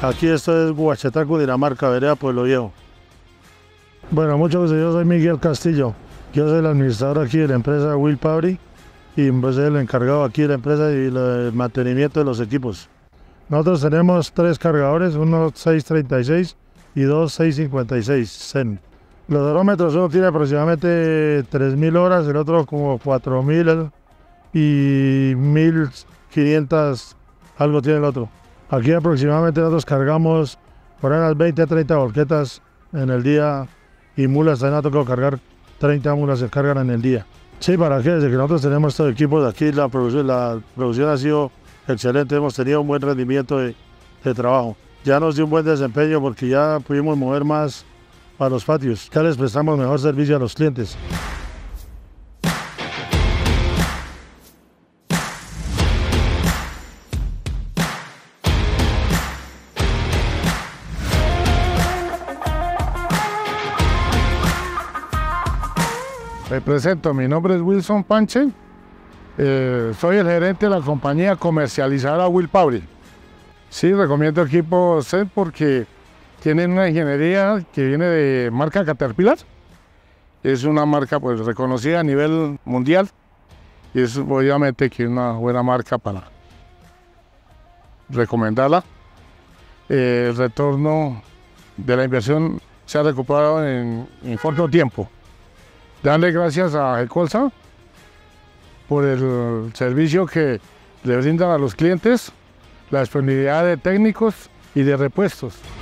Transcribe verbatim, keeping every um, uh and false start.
Aquí esto es Guachetá, Cundinamarca, vereda Pueblo Viejo. Bueno, mucho gusto, yo soy Miguel Castillo. Yo soy el administrador aquí de la empresa Will Pabri y pues soy el encargado aquí de la empresa y el mantenimiento de los equipos. Nosotros tenemos tres cargadores, uno seiscientos treinta y seis y dos seiscientos cincuenta y seis Zen. Los aerómetros uno tiene aproximadamente tres mil horas, el otro como cuatro mil y mil quinientas, algo tiene el otro. Aquí aproximadamente nosotros cargamos por unas veinte a treinta volquetas en el día y mulas, también ha tocado cargar treinta mulas se cargan en el día. Sí, ¿para qué? Desde que nosotros tenemos estos equipos de aquí, la producción, la producción ha sido excelente, hemos tenido un buen rendimiento de, de trabajo. Ya nos dio un buen desempeño porque ya pudimos mover más a los patios, ya les prestamos mejor servicio a los clientes. Me presento, mi nombre es Wilson Panche, eh, soy el gerente de la compañía comercializadora Will Pabri. Sí, recomiendo equipos Zen porque tienen una ingeniería que viene de marca Caterpillar. Es una marca pues reconocida a nivel mundial y es obviamente que es una buena marca para recomendarla. Eh, el retorno de la inversión se ha recuperado en, en corto tiempo. Darle gracias a Gecolsa por el servicio que le brindan a los clientes, la disponibilidad de técnicos y de repuestos.